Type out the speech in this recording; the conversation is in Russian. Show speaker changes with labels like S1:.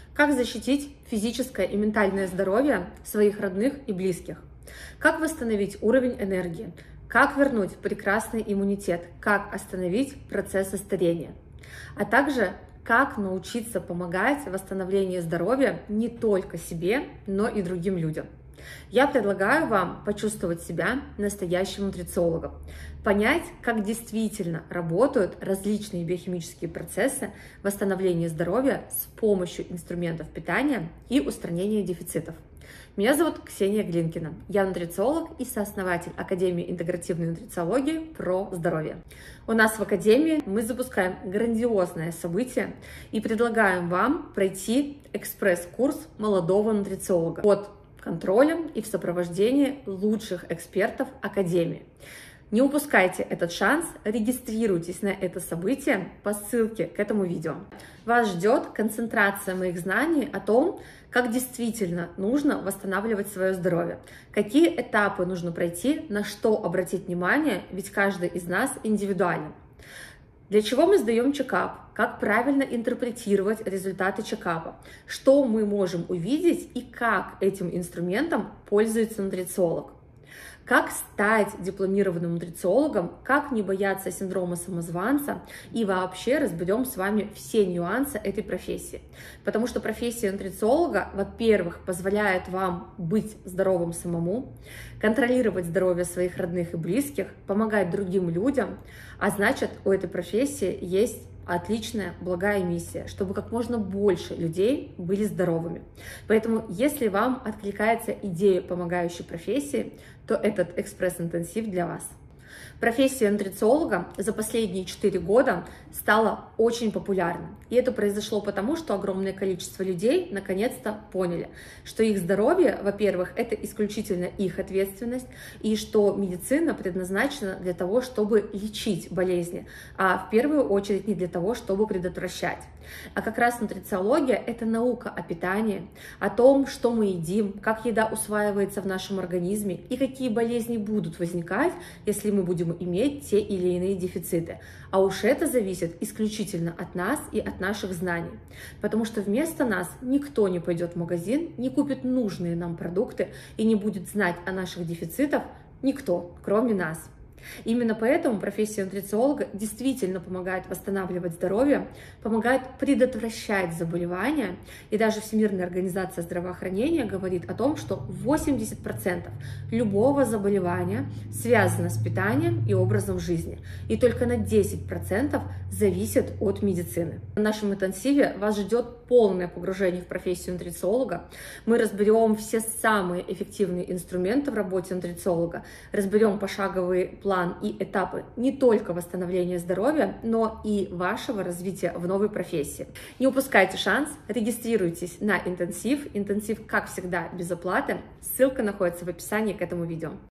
S1: Как защитить физическое и ментальное здоровье своих родных и близких? Как восстановить уровень энергии? Как вернуть прекрасный иммунитет? Как остановить процессы старения? А также как научиться помогать в восстановлении здоровья не только себе, но и другим людям. Я предлагаю вам почувствовать себя настоящим нутрициологом, понять, как действительно работают различные биохимические процессы восстановления здоровья с помощью инструментов питания и устранения дефицитов. Меня зовут Ксения Глинкина, я нутрициолог и сооснователь Академии интегративной нутрициологии про здоровье. У нас в Академии мы запускаем грандиозное событие и предлагаем вам пройти экспресс-курс молодого нутрициолога под контролем и в сопровождении лучших экспертов Академии. Не упускайте этот шанс, регистрируйтесь на это событие по ссылке к этому видео. Вас ждет концентрация моих знаний о том, как действительно нужно восстанавливать свое здоровье, какие этапы нужно пройти, на что обратить внимание, ведь каждый из нас индивидуален. Для чего мы сдаем чекап, как правильно интерпретировать результаты чекапа, что мы можем увидеть и как этим инструментом пользуется нутрициолог. Как стать дипломированным нутрициологом, как не бояться синдрома самозванца и вообще разберем с вами все нюансы этой профессии. Потому что профессия нутрициолога, во-первых, позволяет вам быть здоровым самому, контролировать здоровье своих родных и близких, помогать другим людям, а значит, у этой профессии есть отличная, благая миссия, чтобы как можно больше людей были здоровыми. Поэтому, если вам откликается идея помогающей профессии, то этот экспресс-интенсив для вас. Профессия нутрициолога за последние 4 года стала очень популярной. И это произошло потому, что огромное количество людей наконец-то поняли, что их здоровье, во-первых, это исключительно их ответственность, и что медицина предназначена для того, чтобы лечить болезни, а в первую очередь не для того, чтобы предотвращать. А как раз нутрициология – это наука о питании, о том, что мы едим, как еда усваивается в нашем организме и какие болезни будут возникать, если мы будем иметь те или иные дефициты. А уж это зависит исключительно от нас и от наших знаний. Потому что вместо нас никто не пойдет в магазин, не купит нужные нам продукты и не будет знать о наших дефицитах никто, кроме нас. Именно поэтому профессия нутрициолога действительно помогает восстанавливать здоровье, помогает предотвращать заболевания. И даже Всемирная организация здравоохранения говорит о том, что 80% любого заболевания связано с питанием и образом жизни. И только на 10% зависит от медицины. В нашем интенсиве вас ждет полное погружение в профессию нутрициолога. Мы разберем все самые эффективные инструменты в работе нутрициолога, разберем пошаговый план и этапы не только восстановления здоровья, но и вашего развития в новой профессии. Не упускайте шанс, регистрируйтесь на интенсив. Интенсив, как всегда, без оплаты. Ссылка находится в описании к этому видео.